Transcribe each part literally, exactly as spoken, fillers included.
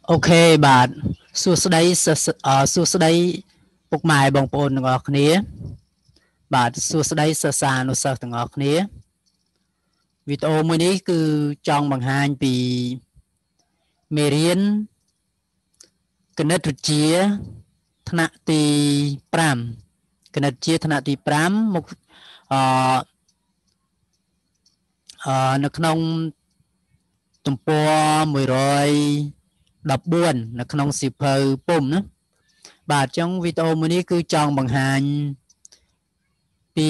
Ok bạnសួស្តីសសួស្តីពុកម៉ែបងប្អូនទាំងអស់គ្នាបាទសួស្តីសិស្សានុសិស្សទាំងអស់គ្នាវីដេអូមួយនេះគឺចង់បង្ហាញពីមេរៀនគណិតវិទ្យាថ្នាក់ទី5គណិតវិទ្យាថ្នាក់ទី5មុខអអនៅក្នុងទំព័រមួយរយដប់បួននៅក្នុងសៀវភៅពុំណាបាទអញ្ចឹងវីដេអូមួយនេះគឺចង់បង្ហាញពី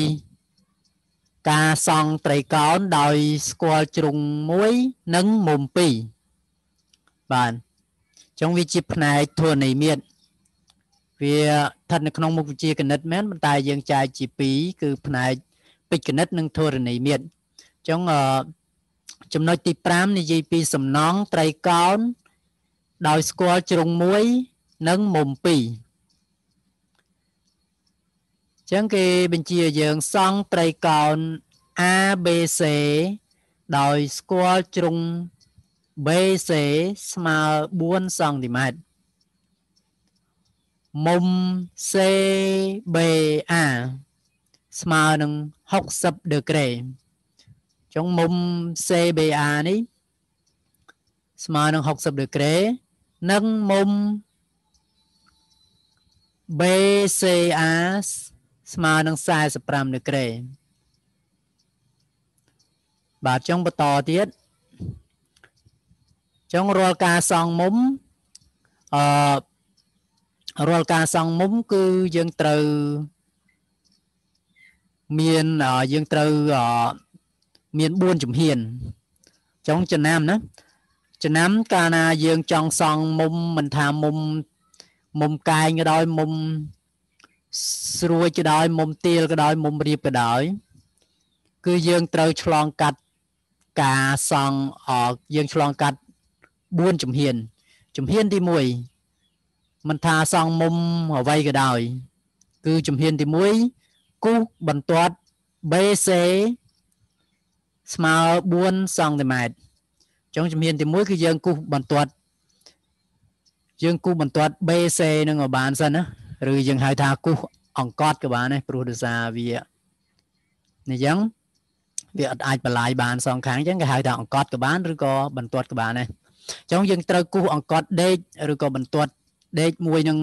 ការសង់ត្រីកោណដោយស្គាល់ជ្រុងមួយនិងមុំពីរបាទអញ្ចឹងវាជាផ្នែកធរណីមាត្រវាស្ថិតនៅក្នុងមុខវិជ្ជាគណិតមែនប៉ុន្តែយើងចែកជាពីរគឺផ្នែកពេជ្ជគណិតនិងធរណីមាត្រអញ្ចឹងអឺចំណុចទី5និយាយពីសំណង់ត្រីកោណដោយស្គាល់ជ្រុងមួយនិងមុំពីរអញ្ចឹងគេបញ្ជាយើងសង់ត្រីកោណ A B C ដោយស្គាល់ជ្រុង B C ស្មើបួនសង់ទីម៉ែត្រមុំ C B A ស្មើនឹងហុកសិបដឺក្រេអញ្ចឹងមុំ C B A នេះស្មើនឹងហុកសិបដឺក្រេនិងមុំ B C A ស្មើនឹងសែសិបប្រាំដឺក្រេបាទចុងបន្តទៀតចុងរាល់ការសង់មុំអឺរាល់ការសង់មុំគឺយើងត្រូវមានយើងត្រូវមានបួនជំហានចុងចំណាំណាចំណាំកាលណាយើងចង់សង់មុំមិនថាមុំមុំកែងក៏ដោយមុំស្រួយក៏ដោយមុំទាលក៏ដោយមុំរៀបក៏ដោយគឺយើងត្រូវឆ្លងកាត់ការសង់អយើងឆ្លងកាត់បួនជំហានជំហានទី1មិនថាសង់មុំអ្វីក៏ដោយគឺជំហានទី1គូសបន្ទាត់ B C ស្មើបួនសង់ទីម៉ែត្រចុងជំហានទី1គឺយើងគូសបន្ទាត់យើងគូសបន្ទាត់ B C នឹងឲ្យបានសិនណាឬយើងហៅថាគូសអង្កត់ក៏បានដែរព្រោះដោយសារវានេះអញ្ចឹងវាអត់អាចបន្លាយបានសងខាងអញ្ចឹងគេហៅថាអង្កត់ក៏បានឬក៏បន្ទាត់ក៏បានដែរអញ្ចឹងយើងត្រូវគូសអង្កត់ដេកឬក៏បន្ទាត់ដេកមួយនឹង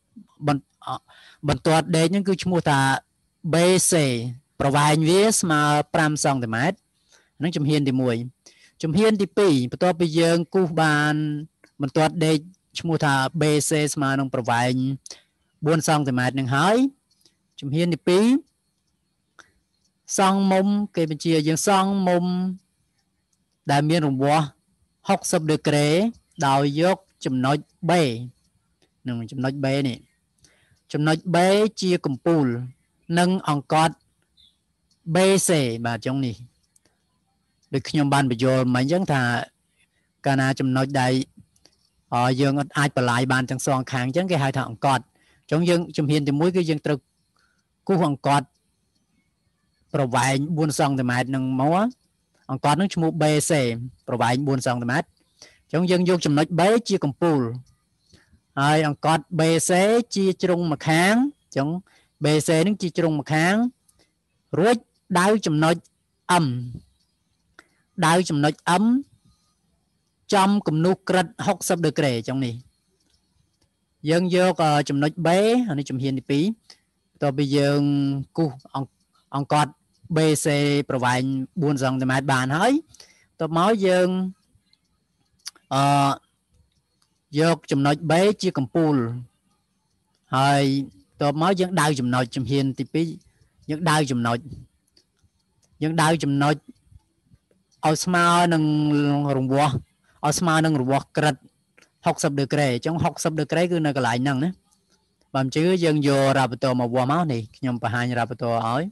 បន្ទាត់ដេកហ្នឹងគឺឈ្មោះថា B C ប្រវែងវាស្មើប្រាំសង់ទីម៉ែត្រហ្នឹងជំហានទី1ជំហានទី2បន្ទាប់ពីយើងគូសបានបន្ទាត់ដេកឈ្មោះថា B C ស្មើនឹងប្រវែងបួនសង់ទីម៉ែត្រនឹងហើយជំហានទី2សង់មុំគេបញ្ជាយើងសង់មុំដែលមានរង្វាស់ហុកសិបដឺក្រេដោយយកចំណុច B នឹងចំណុច B នេះចំណុច B ជាកំពូលនិងអង្កត់ B C បាទចុងនេះដូចខ្ញុំបានបញ្យល់មិញអញ្ចឹងថាកាលណាចំណុចដែលយើងអាចបន្លាយបានទាំងសងខាងអញ្ចឹងគេហៅថាអង្កត់ចុងយើងជំហានទី1គឺយើងត្រូវគូសអង្កត់ប្រវែងបួនសង់ទីម៉ែត្រនឹងមកអង្កត់នឹងឈ្មោះ B C ប្រវែងបួនសង់ទីម៉ែត្រអញ្ចឹងយើងយកចំណុច B ជាកំពូលហើយអង្កត់ B C ជាជ្រុងម្ខាងអញ្ចឹង B C នឹងជាជ្រុងម្ខាងរួចដៅចំណុច M ដៅចំណុច M ចំគំនូសក្រិតហុកសិបដឺក្រេអញ្ចឹងនេះយើងយកចំណុច B អានេះជំហានទី2បន្ទាប់ពីយើងគូសអង្កត់ B C ប្រវែងបួនសង់ទីម៉ែត្របានហើយបន្ទាប់មកយើងអឺយកចំណុច B ជាកំពូលហើយបន្ទាប់មកយើងដៅចំណុចជំហានទី2យើងដៅចំណុចយើងដៅចំណុចឲ្យស្មើនឹងរង្វាស់ឲ្យស្មើនឹងរង្វាស់ក្រិតហុកសិបដឺក្រេអញ្ចឹងហុកសិបដឺក្រេគឺនៅកន្លែងហ្នឹងណាបើមិនជឿយើងយករ៉ាបតមកវាស់មកនេះខ្ញុំបង្ហាញរ៉ាបតឲ្យ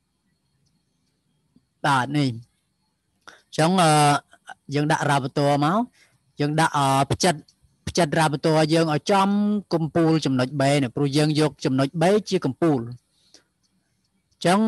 បាទនេះអញ្ចឹងយើងដាក់រ៉ាបតមកយើងដាក់ផ្ចិតផ្ចិតរ៉ាបតយើងឲ្យចំកំពូលចំណុច B នេះព្រោះយើងយកចំណុច B ជាកំពូលអញ្ចឹង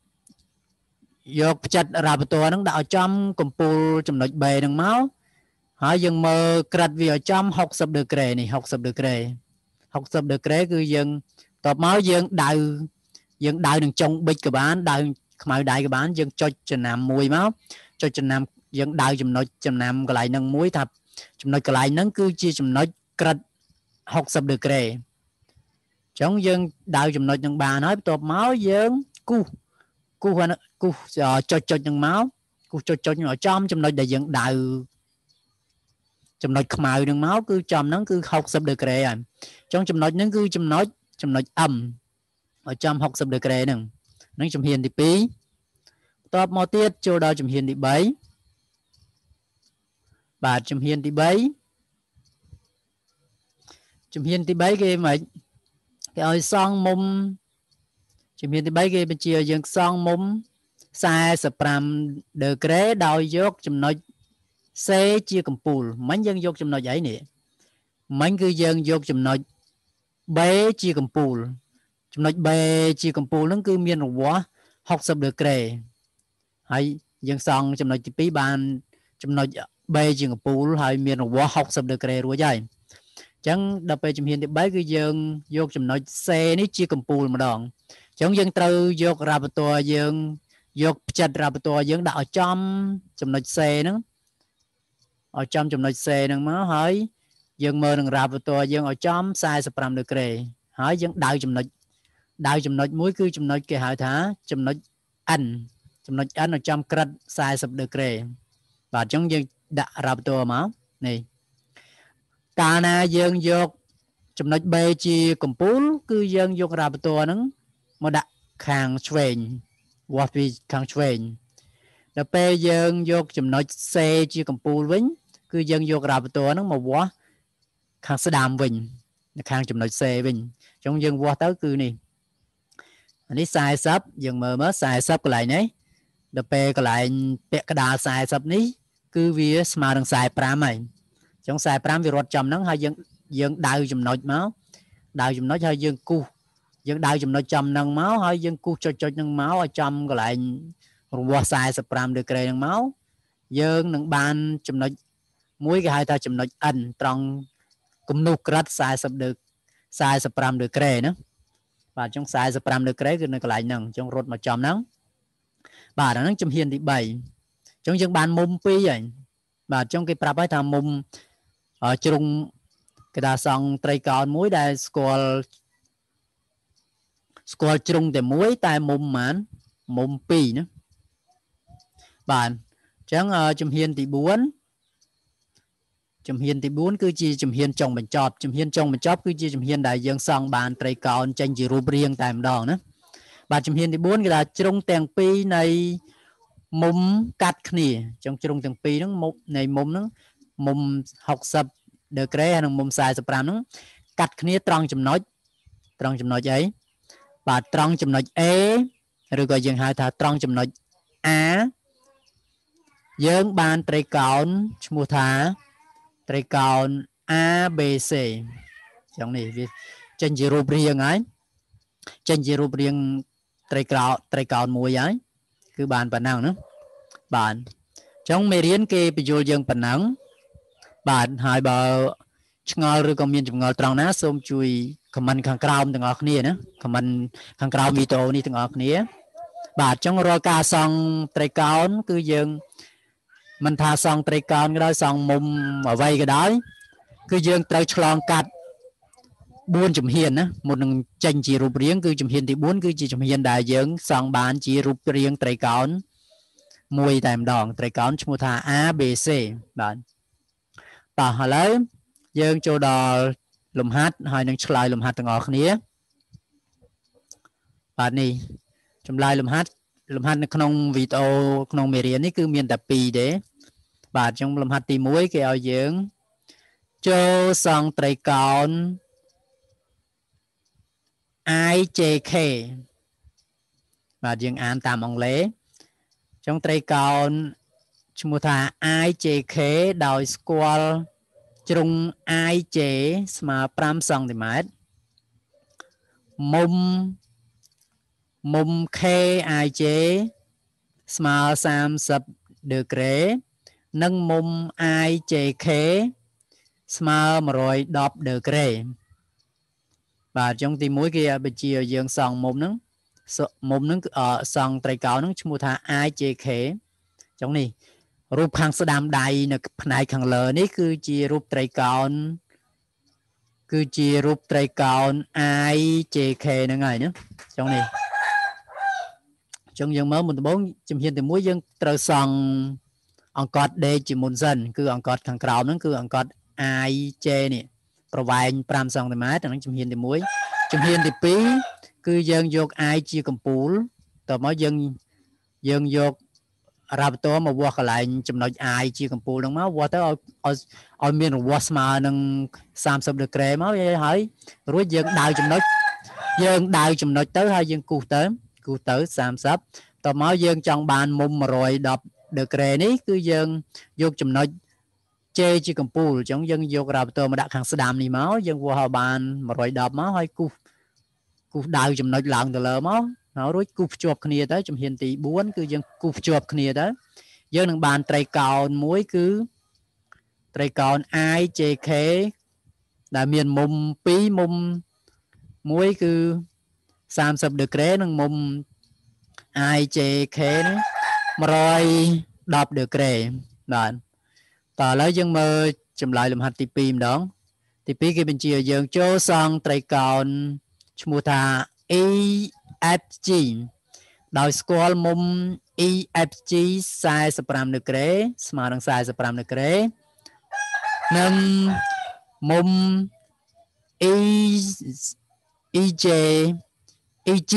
យកផ្ចិតរ៉ាបតហ្នឹងដាក់ឲ្យចំកំពូលចំណុច B ហ្នឹងមកហើយយើងមើលក្រិតវាឲ្យចំหกสิบដឺក្រេនេះหกสิบដឺក្រេหกสิบដឺក្រេគឺយើងតបមកយើងដៅយើងដៅនឹងចុងប៊ិចក៏បានដៅខ្មៅដៃក៏បានយើងចុចចំណាំមួយមកចុចចំណាំយើងដៅចំណុចចំណាំកន្លែងហ្នឹងមួយថាចំណុចកន្លែងហ្នឹងគឺជាចំណុចក្រិតหกสิบដឺក្រេអញ្ចឹងយើងដៅចំណុចហ្នឹងបានហើយបន្ទាប់មកយើងគូសគូសគូសចុចចុចហ្នឹងមកគូសចុចចុចឲ្យចំចំណុចដែលយើងដៅចំណុចខ្មៅនឹងមកគឺចំហ្នឹងគឺหกสิบដឺក្រេហើយអញ្ចឹងចំណុចហ្នឹងគឺចំណុចចំណុច M ឲ្យចំหกสิบដឺក្រេហ្នឹងហ្នឹងជំហានទីពីរបន្ទាប់មកទៀតចូលដល់ជំហានទីបីបាទជំហានទីបីជំហានទីបីគេមិនគេឲ្យសងមុំជំហានទីបីគេបញ្ជាយើងសងមុំสี่สิบห้าដឺក្រេដោយយកចំណុច C ជាកំពូលមិញយើងយកចំណុចអីនេះមិញគឺយើងយកចំណុច B ជាកំពូលចំណុច B ជាកំពូលហ្នឹងគឺមានរវាស់หกสิบដឺក្រេហើយយើងសង់ចំណុចទីពីរបានចំណុច B ជាកំពូលហើយមានរវាស់หกสิบដឺក្រេរួចហើយអញ្ចឹងដល់ពេលជំហានទីបីគឺយើងយកចំណុច C នេះជាកំពូលម្ដងអញ្ចឹងយើងត្រូវយករ៉ាបត័រយើងយកផ្ចិតរ៉ាបត័រយើងដាក់ឲ្យចំចំណុច C ហ្នឹងឲ្យចំចំណុច C ហ្នឹងមកហើយយើងមើលនឹងរ៉ាបត័រយើងឲ្យចំสี่สิบห้าដឺក្រេហើយយើងដៅចំណុចដៅចំណុចមួយគឺចំណុចគេហៅថាចំណុច N ចំណុច N ឲ្យចំក្រិតสี่สิบដឺក្រេបាទអញ្ចឹងយើងដាក់រ៉ាបត័រមកនេះកាលណាយើងយកចំណុច B ជាកំពូលគឺយើងយករ៉ាបត័រហ្នឹងមកដាក់ខាងឆ្វេងវាស់ពីខាងឆ្វេងដល់ពេលយើងយកចំណុច C ជាកំពូលវិញគឺយើងយករ៉ាបត័រហ្នឹងមកវាស់ខាងស្ដាំវិញនៅខាងចំណុច C វិញអញ្ចឹងយើងវាស់ទៅគឺនេះនេះสี่สิบយើងមើលមើលสี่สิบកន្លែងនេះដល់ពេលកន្លែងពាក់កដាលสี่สิบនេះគឺវាស្មើនឹងสี่สิบห้าហើយអញ្ចឹងสี่สิบห้าវារត់ចំហ្នឹងហើយយើងយើងដៅចំណុចមកដៅចំណុចហើយយើងគូសយើងដៅចំណុចចំហ្នឹងមកហើយយើងគូសចុចចុចហ្នឹងមកឲ្យចំកន្លែងរវាស់สี่สิบห้าដឺក្រេហ្នឹងមកយើងនឹងបានចំណុចមួយគេហៅថាចំណុច N ត្រង់គំនូសក្រិតสี่สิบដឺสี่สิบห้าដឺក្រេណាបាទអញ្ចឹងสี่สิบห้าដឺក្រេគឺនៅកន្លែងហ្នឹងអញ្ចឹងរត់មកចំហ្នឹងបាទអាហ្នឹងជំហានទីបីអញ្ចឹងយើងបានមុំពីរហើយបាទអញ្ចឹងគេប្រាប់ឲ្យថាមុំជ្រុងគេថាសង់ត្រីកោណមួយដែលស្គាល់ស្គាល់ជ្រុងតែមួយតែមុំប៉ុន្មានមុំពីរណាបាទអញ្ចឹងជំហានទីបួនជំហានទីបួនគឺជាជំហានចុងបញ្ចប់ជំហានចុងបញ្ចប់គឺជាជំហានដែលយើងសង់បានត្រីកោណចេញជារូបរាងតែម្ដងណាបាទជំហានទីបួនគេថាជ្រុងទាំងពីរនៃមុំកាត់គ្នាអញ្ចឹងជ្រុងទាំងពីរហ្នឹងមុខនៃមុំហ្នឹងមុំหกสิบដឺក្រេហើយនិងមុំสี่สิบห้าហ្នឹងកាត់គ្នាត្រង់ចំណុចត្រង់ចំណុចអីបាទត្រង់ចំណុច A ឬក៏យើងហៅថាត្រង់ចំណុច A យើងបានត្រីកោណឈ្មោះថាត្រីកោណ A B C អញ្ចឹងនេះវាចេញជារូបរាងហើយចេញជារូបរាងត្រីកោណត្រីកោណមួយហើយគឺបានប៉ុណ្ណឹងណាបាទអញ្ចឹងមេរៀនគេបញ្យល់យើងប៉ុណ្ណឹងបាទហើយបើឆ្ងល់ឬក៏មានចម្ងល់ត្រង់ណាសូមជួយខមមិនខាងក្រោមទាំងអស់គ្នាណាខមមិនខាងក្រោមវីដេអូនេះទាំងអស់គ្នាបាទអញ្ចឹងរាល់ការសង់ត្រីកោណគឺយើងមិនថាសង់ត្រីកោណក៏ដោយសង់មុំអ្វីក៏ដោយគឺយើងត្រូវឆ្លងកាត់បួនជំហានណាមុននឹងចេញជារូបរាងគឺជំហានទីបួនគឺជាជំហានដែលយើងសង់បានជារូបរាងត្រីកោណមួយតែម្ដងត្រីកោណឈ្មោះថា A B C បាទតោះឥឡូវយើងចូលដល់លំហាត់ហើយនឹងឆ្លើយលំហាត់ទាំងអស់គ្នាបាទនេះចម្លើយលំហាត់លំហាត់នៅក្នុងវីដេអូក្នុងមេរៀននេះគឺមានតែពីរទេបាទអញ្ចឹងលំហាត់ទីមួយគេឲ្យយើងចូលសង់ត្រីកោណ I J K បាទយើងអានតាមអង់គ្លេសអញ្ចឹងត្រីកោណឈ្មោះថា I J K ដោយស្គាល់ជ្រុង I J ស្មើfiveសង់ទីម៉ែត្រមុំមុំ K I J ស្មើthirtyដឺក្រេ nâng mông I J K small mà rồi đọc được kề và trong tí mũi kia bây giờ dương song mông nâng mông nâng ở song trái cao nâng chúng ta I J K trong này rụp khang sơ đam đầy nè này khang lờ ní cứ chia rụp trái cao cứ chia rụp trái cao I J K nè ngay nữa trong này trong dân mới một bốn chùm hiện từ mũi dân trời song ông cọt đây chỉ muốn dần cứ ông cọt khang cao nó cứ ông cọt I J nè provide pram song từ mát nó chùm hiện từ mũi chùm hiện từ pí cứ dân dọc I chia cầm pool tờ mới dân dân dọc raตัวมาวัวกลายจำนวนไอจีกัมพูนมาวัวแต่เอาเอาเอาเมียนวัวสมาหนึ่งสามสิบเดือนเกรมาเฮ้ยรู้ยังดาวจำนวนยังดาวจำนวนเต๋อให้ยังกูเต๋อกูเต๋อสามสิบต่อมายังจังบานมุมมารอยดับเดือนเกรนี้คือยังยกจำนวนเจจีกัมพูจังยังยกราตัวมาดักขังสดามนี่มายังวัวหาบานมารอยดับมาให้กูกูดาวจำนวนหลังเต๋อมาnó rồi cúp chụp kia tới trong hiện tỷ bốn cứ dân cúp chụp kia tới dân đừng bàn trai cao muối cứ trai cao I J K là miền mông pí mông muối cứ sam sập được ré nâng mông I J K nữa mà rồi đọc được ré bạn tờ lấy dân mơ chùm lại làm hạt tì pìm đó tì pí kia bên chia dân cho sang trai cao mua thà E F G ដោយស្គាល់មុំ E F G สี่สิบห้าនៅក្រេស្មើនឹងสี่สิบห้าនៅក្រេនិងមុំ E EJ EG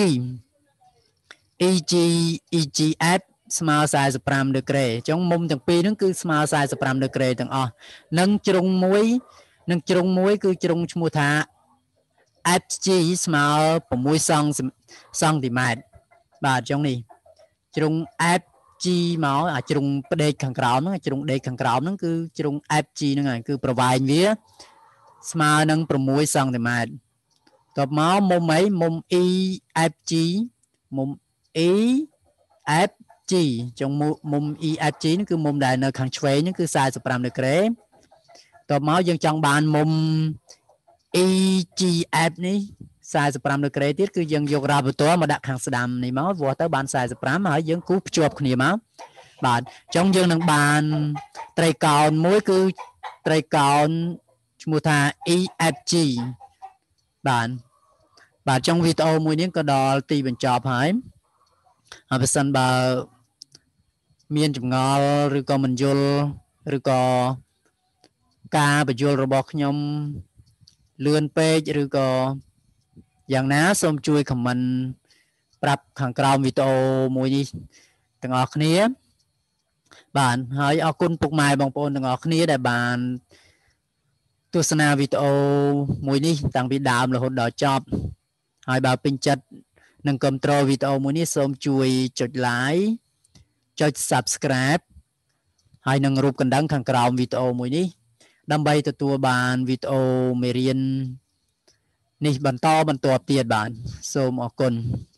EG EGF ស្មើสี่สิบห้าនៅក្រេអញ្ចឹងមុំទាំងពីរហ្នឹងគឺស្មើสี่สิบห้าនៅក្រេទាំងអស់និងជ្រុងមួយនិងជ្រុងមួយគឺជ្រុងឈ្មោះថា F G ស្មើหกសង់សង់ទីម៉ែត្របាទអញ្ចឹងនេះជ្រុង F G មកអាជ្រុងផ្ដេកខាងក្រោមហ្នឹងជ្រុងដេកខាងក្រោមហ្នឹងគឺជ្រុង F G ហ្នឹងហើយគឺប្រវែងវាស្មើនឹងหกសង់ទីម៉ែត្រតបមកមុំអីមុំ E F G មុំ E F G ចុងមុំ E F G ហ្នឹងគឺមុំដែលនៅខាងឆ្វេងហ្នឹងគឺสี่สิบห้าនៅក្រេតបមកយើងចង់បានមុំE G F នេះสี่สิบห้าនៅក្រេទៀតគឺយើងយករ៉ាបតមកដាក់ខាងស្ដាំនេះមកវាស់ទៅបានสี่สิบห้าហើយយើងគូសភ្ជាប់គ្នាមកបាទអញ្ចឹងយើងនឹងបានត្រីកោណមួយគឺត្រីកោណឈ្មោះថា E F G បាទបាទtrongវីដេអូមួយនេះក៏ដល់ទីបញ្ចប់ហើយហើយបើសិនបើមានចម្ងល់ឬក៏មិនយល់ឬក៏ការបញ្យល់របស់ខ្ញុំលឿនពេកឬក៏យ៉ាងណាសូមជួយ comment ប្រាប់ខាងក្រោមវីដេអូមួយនេះទាំងអស់គ្នាបាទហើយអរគុណពុកម៉ែបងប្អូនទាំងអស់គ្នាដែលបានទស្សនាវីដេអូមួយនេះតាំងពីដើមរហូតដល់ចប់ហើយបើពេញចិត្តនឹងគាំទ្រវីដេអូមួយនេះសូមជួយចុច like ចុច subscribe ហើយនឹងរូបកណ្ដឹងខាងក្រោមវីដេអូមួយនេះដើម្បីទទួលបានវីដេអូមេរៀននេះបន្តបន្តទៀតបាទសូមអរគុណ